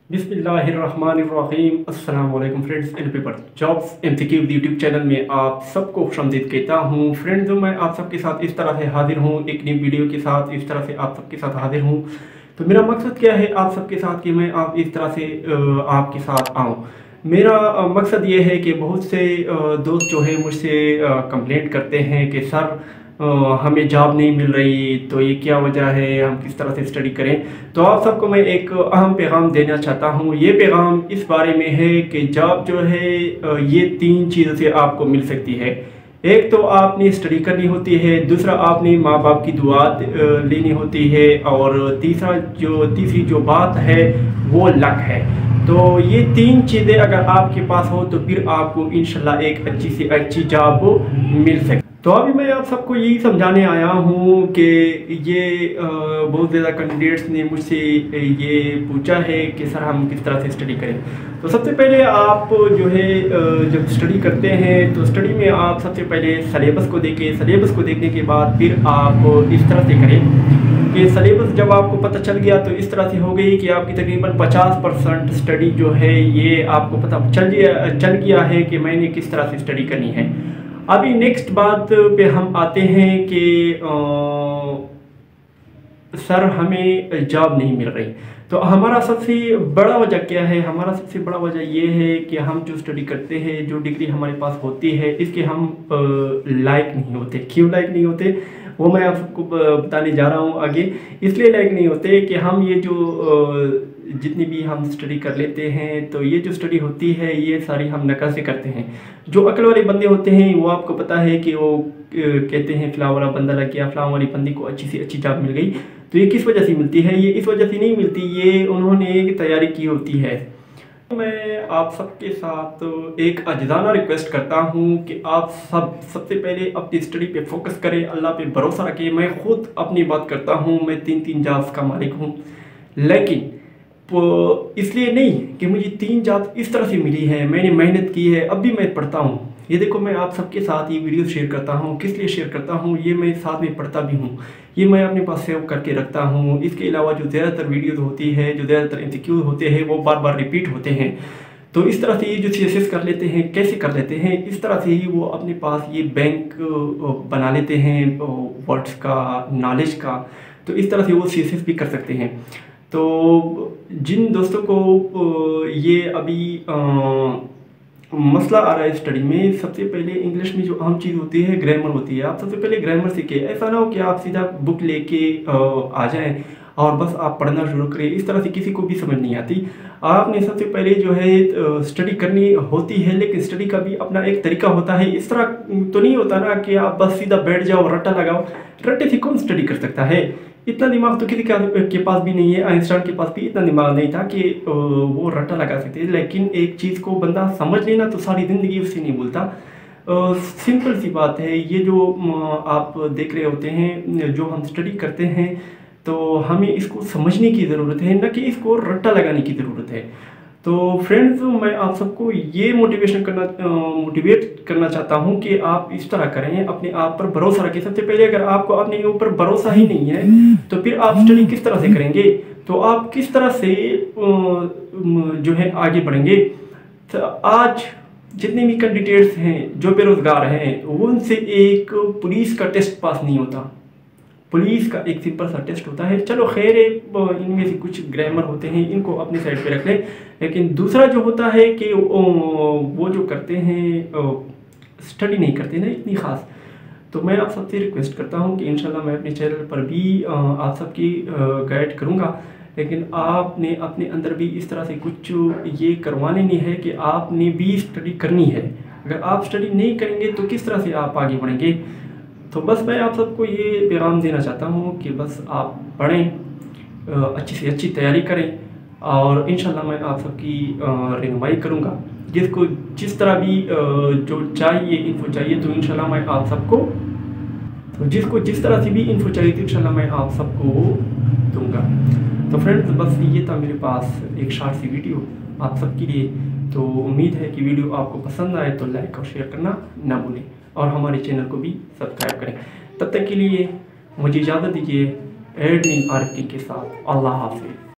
बिस्मिल्लाहिर्रहमानिर्रहीम। अस्सलाम वालेकुम friends and paper jobs MCQ YouTube channel में आप सबको खुशामदीद कहता हूँ। फ्रेंड्स, मैं आप सबके साथ इस तरह से हाजिर हूँ, एक नई वीडियो के साथ इस तरह से आप सबके साथ हाजिर हूँ। तो मेरा मकसद क्या है आप सबके साथ कि मैं आप इस तरह से आपके साथ आऊँ। मेरा मकसद ये है कि बहुत से दोस्त जो है मुझसे कंप्लेंट करते हैं कि सर हमें जॉब नहीं मिल रही, तो ये क्या वजह है, हम किस तरह से स्टडी करें। तो आप सबको मैं एक अहम पैगाम देना चाहता हूँ। ये पैगाम इस बारे में है कि जॉब जो है ये तीन चीज़ों से आपको मिल सकती है। एक तो आपने स्टडी करनी होती है, दूसरा आपने माँ बाप की दुआ लेनी होती है, और तीसरी जो बात है वो लक है। तो ये तीन चीज़ें अगर आपके पास हो तो फिर आपको इंशाल्लाह एक अच्छी से अच्छी जॉब मिल सकती। तो अभी मैं आप सबको यही समझाने आया हूँ कि ये बहुत ज़्यादा कैंडिडेट्स ने मुझसे ये पूछा है कि सर हम किस तरह से स्टडी करें। तो सबसे पहले आप जो है जब स्टडी करते हैं तो स्टडी में आप सबसे पहले सलेबस को देखें। सलेबस को देखने के बाद फिर आप इस तरह से करें कि सलेबस जब आपको पता चल गया तो इस तरह से हो गई कि आपकी तकरीबन 50% स्टडी जो है ये आपको पता चल गया है कि मैंने किस तरह से स्टडी करनी है। अभी नेक्स्ट बात पे हम आते हैं कि सर हमें जॉब नहीं मिल रही। तो हमारा सबसे बड़ा वजह क्या है? हमारा सबसे बड़ा वजह ये है कि हम जो स्टडी करते हैं, जो डिग्री हमारे पास होती है, इसके हम लायक नहीं होते। क्यों लायक नहीं होते वो मैं आप सबको बताने जा रहा हूँ आगे। इसलिए लायक नहीं होते कि हम ये जो जितनी भी हम स्टडी कर लेते हैं तो ये जो स्टडी होती है ये सारी हम नकल से करते हैं। जो अकल वाले बंदे होते हैं वो आपको पता है कि वो कहते हैं फ़लाँ वाला बंदा लग गया, फ़लाँ वाली बंदी को अच्छी से अच्छी जॉब मिल गई। तो ये किस वजह से मिलती है? ये इस वजह से नहीं मिलती, ये उन्होंने एक तैयारी की होती है। मैं आप सबके साथ एक अजाना रिक्वेस्ट करता हूँ कि आप सबसे पहले अपनी स्टडी पे फोकस करें, अल्लाह पे भरोसा रखें। मैं खुद अपनी बात करता हूँ, मैं 3 जॉब्स का मालिक हूँ, लेकिन इसलिए नहीं कि मुझे 3 जॉब इस तरह से मिली है, मैंने मेहनत की है, अब भी मैं पढ़ता हूँ। ये देखो मैं आप सबके साथ ये वीडियो शेयर करता हूँ, किस लिए शेयर करता हूँ, ये मैं साथ में पढ़ता भी हूँ, ये मैं अपने पास सेव करके रखता हूँ। इसके अलावा जो ज़्यादातर वीडियोज़ होती है, जो ज़्यादातर एमसीक्यू होते हैं वो बार बार रिपीट होते हैं। तो इस तरह से ये जो CSS कर लेते हैं, कैसे कर लेते हैं, इस तरह से ही वो अपने पास ये बैंक बना लेते हैं वर्ड्स का, नॉलेज का। तो इस तरह से वो CSS भी कर सकते हैं। तो जिन दोस्तों को ये अभी मसला आ रहा है स्टडी में, सबसे पहले इंग्लिश में जो अहम चीज़ होती है ग्रामर होती है। आप सबसे पहले ग्रामर सीखें। ऐसा ना हो कि आप सीधा बुक लेके आ जाएं और बस आप पढ़ना शुरू करें। इस तरह से किसी को भी समझ नहीं आती। आपने सबसे पहले जो है स्टडी करनी होती है, लेकिन स्टडी का भी अपना एक तरीका होता है। इस तरह तो नहीं होता ना कि आप बस सीधा बैठ जाओ, रट्टा लगाओ। रट्टे से कौन स्टडी कर सकता है? इतना दिमाग तो किसी के पास भी नहीं है। आइंस्टाइन के पास भी इतना दिमाग नहीं था कि वो रट्टा लगा सकते। लेकिन एक चीज़ को बंदा समझ लेना तो सारी ज़िंदगी उससे नहीं भूलता। सिंपल सी बात है। ये जो आप देख रहे होते हैं, जो हम स्टडी करते हैं, तो हमें इसको समझने की ज़रूरत है, न कि इसको रट्टा लगाने की ज़रूरत है। तो फ्रेंड्स, मैं आप सबको ये मोटिवेट करना चाहता हूँ कि आप इस तरह करें, अपने आप पर भरोसा रखें। सबसे पहले अगर आपको अपने ऊपर भरोसा ही नहीं है तो फिर आप स्टडी किस तरह से करेंगे? तो आप किस तरह से जो है आगे बढ़ेंगे? तो आज जितने भी कैंडिडेट्स हैं जो बेरोज़गार हैं, उनसे एक पुलिस का टेस्ट पास नहीं होता। पुलिस का एक सिंपल सा टेस्ट होता है। चलो खैर है, इनमें से कुछ ग्रामर होते हैं, इनको अपनी साइड पे रख लें। लेकिन दूसरा जो होता है कि वो जो करते हैं स्टडी नहीं करते ना इतनी ख़ास। तो मैं आप सबसे रिक्वेस्ट करता हूँ कि इंशाल्लाह मैं अपने चैनल पर भी आप सबकी गाइड करूँगा। लेकिन आपने अपने अंदर भी इस तरह से कुछ ये करवा लेनी है कि आपने भी स्टडी करनी है। अगर आप स्टडी नहीं करेंगे तो किस तरह से आप आगे बढ़ेंगे? तो बस मैं आप सबको ये पैगाम देना चाहता हूँ कि बस आप पढ़ें, अच्छी से अच्छी तैयारी करें, और इंशाल्लाह मैं आप सबकी रहनुमाई करूँगा। जिसको जिस तरह भी जो चाहिए इन्फो चाहिए तो इंशाल्लाह मैं आप सबको, तो जिसको जिस तरह से भी इन्फो चाहिए तो इंशाल्लाह मैं आप सबको दूँगा। तो फ्रेंड्स, बस ये था मेरे पास एक शॉर्ट सी वीडियो आप सबके लिए। तो उम्मीद है कि वीडियो आपको पसंद आए तो लाइक और शेयर करना ना भूलें, और हमारे चैनल को भी सब्सक्राइब करें। तब तक के लिए मुझे इजाज़त दीजिए एडमिन आरके के साथ। अल्लाह हाफ़िज़।